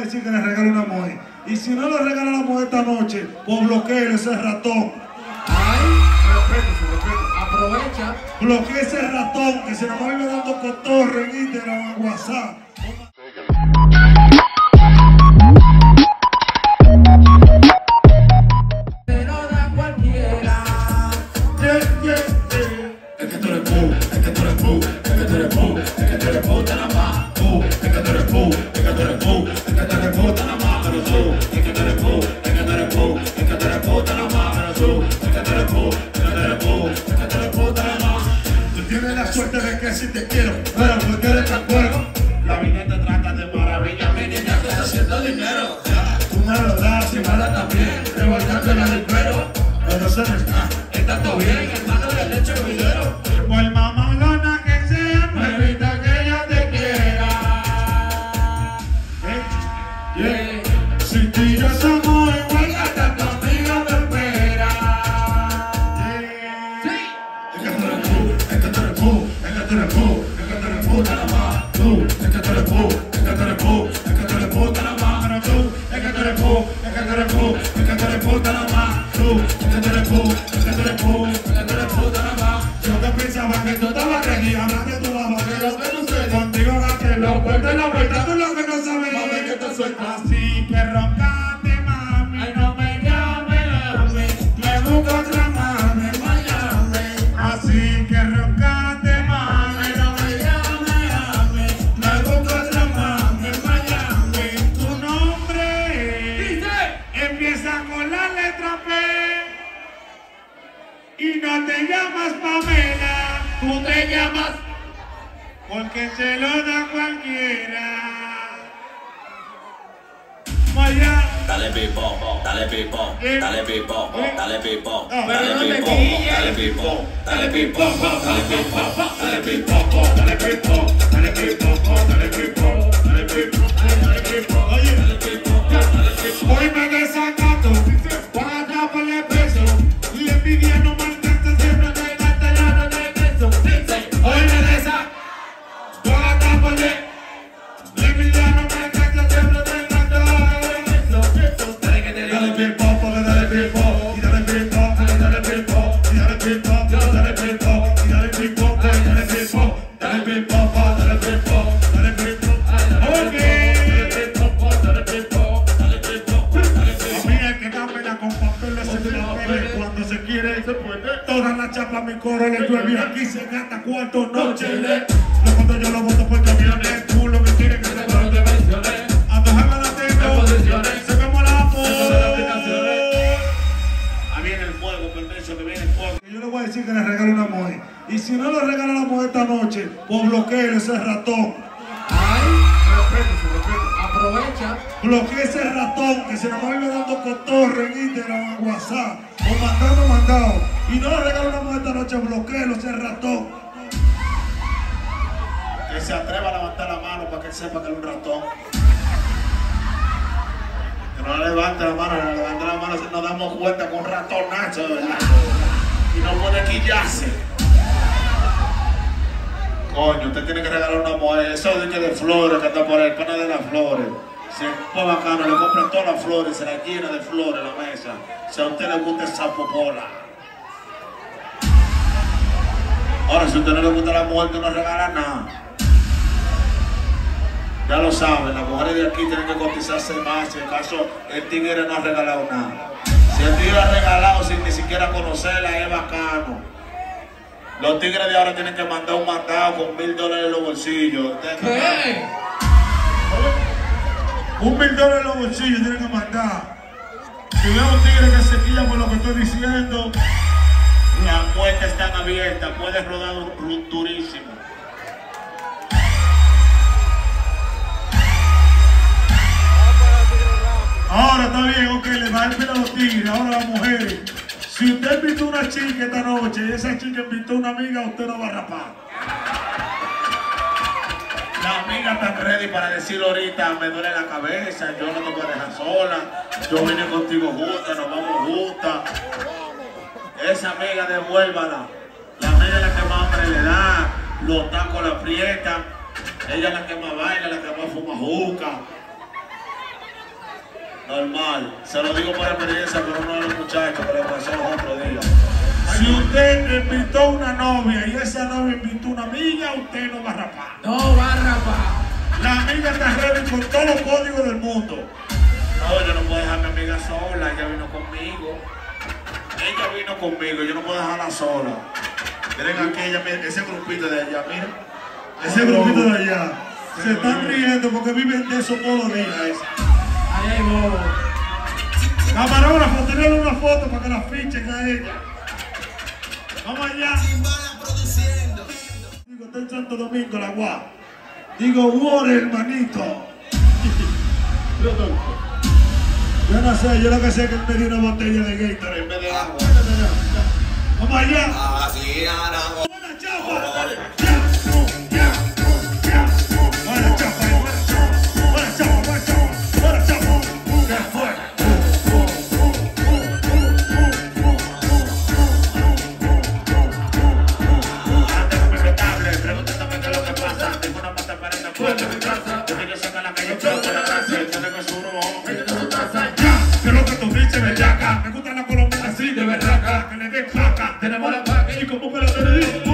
a decir que le regale una mujer. Y si no le regala la mujer esta noche, pues bloquee ese ratón. Ay, respeto. Aprovecha. Bloquee ese ratón que se nos va a ir dando cotorre en Instagram, en WhatsApp. Suerte de que si te quiero, pero porque eres tan bueno. La vida te trata de maravilla, mi niña, te está haciendo dinero. Tú me lo das y me das también, revolcándola del pelo. Pero se me está todo bien, hermano de leche videro. Por mamalona que sea, no evita que ella te quiera. Si tú y yo somos igual, hasta tu amiga me espera. Yo te pensaba que tú estabas ready, ahora que tú vas a ver lo que sucede. Contigo gasté la vuelta, tú lo que no sabes, mami, que te soy así que roncate, mami. Ay, no me llames, me busco otra mami en Miami. Así que roncate, mami. Ay, no me llames, me busco otra mami en Miami. Tu nombre dice, empieza con la letra P. Y no te llamas Pamela, tú te llamas, porque se lo da cualquiera. Vaya. Dale pipo, dale pipo, dale pipo, dale pipo, Pero no te dale quilles. pipo, dale pipo, dale pipo, dale pipo, Dale pipo, dale pipo, dale pipo, dale pipo, dale pipo. Oye, dale pipo, dale pipo. hoy me desacato, para taparle peso. Y la envidia no me alcanza, siempre me gasta el lado del beso. Hoy me desacato, para taparle. La envidia no me alcanza, siempre me gasta el lado del beso. Dale pipo, dale pipo, y dale pipo, dale pipo, y dale pipo, dale pipo, y dale pipo, dale pipo, dale pipo, dale pipo, dale pipo. A mí es que dame la con papeles se me cuando se quiere se puede. Toda la chapa mi coro le llueve y aquí se gasta cuarto noche. Lo cuando yo lo voto por camiones, tú lo que quieres que se lo te mencioné. A tu jefa la tengo, se me mola la foto. Ahí viene el fuego, permiso, que viene el fuego. Yo le voy a decir que le regale una mujer. Y si no le regala la mujer esta noche, pues bloquee ese ratón. Ay, respeto. Aprovecha. Bloquee ese ratón que se nos va a ir dando cotorre en Instagram, en WhatsApp. O mandado. Y no le regala una mujer esta noche, bloqueelo ese ratón. Que se atreva a levantar la mano para que él sepa que es un ratón. Que no le levante la mano, si nos damos cuenta con un ratón nacho, ¿verdad? Y no puede quillarse. Coño, usted tiene que regalar una mujer. Eso de flores que está por ahí, el pana de las flores. Si es bacano, le compra todas las flores, se la llena de flores en la mesa. Si a usted le gusta esa popola. Ahora, si a usted no le gusta la mujer, usted no regala nada. Ya lo saben, las mujeres de aquí tienen que cotizarse más. Si en caso el tigre no ha regalado nada. Si el tigre ha regalado sin ni siquiera conocerla, es bacano. Los tigres de ahora tienen que mandar un mandado con $1000 en los bolsillos. ¿Qué? $1000 en los bolsillos tienen que mandar. Si veo un tigre que se quilla por lo que estoy diciendo, las puertas están abiertas, puedes rodar durísimo. ahora está bien, ok, le va a dar a los tigres, ahora las mujeres. Si usted invitó una chica esta noche y esa chica invitó a una amiga, usted no va a rapar. La amiga está ready para decir ahorita, me duele la cabeza, yo no te voy a dejar sola, yo vine contigo juntas, nos vamos juntas. Esa amiga devuélvala. La amiga es la que más hambre le da, los tacos la aprietan, ella es la que más baila, la que más fuma juca. Normal. Se lo digo por experiencia con uno de los muchachos que le pasó los otros días. Si usted invitó a una novia y esa novia invitó a una amiga, usted no va a rapar. No va a rapar. La amiga está ready con todos los códigos del mundo. No, yo no puedo dejar a mi amiga sola, ella vino conmigo. Ella vino conmigo, yo no puedo dejarla sola. Miren aquí, ese grupito de allá, miren. Ese grupito de allá se están riendo porque viven de eso todos los días. Ahí hay bobo. Camarógrafo, tenerle una foto para que la fichen a ella. Vamos allá. Digo, está en Santo Domingo, la guá. Digo, Wore, hermanito. Yo no sé, yo lo que sé es que él me dio una botella de Gatorade en vez de agua. Vamos allá. Buena chapa. Buena chapa. Buena chapa. ¿Qué fue? Pregúntame qué es lo que pasa. Tengo una mata para esta puerta de mi casa. Yo quiero sacar la calle, pero por la casa. Yo tengo su robo, que tengo su taza. Que lo que tú dices, bellaca. Me gusta la colombiana así de berraca. Que le den placa. Tenemos la vaca y como me lo te digo.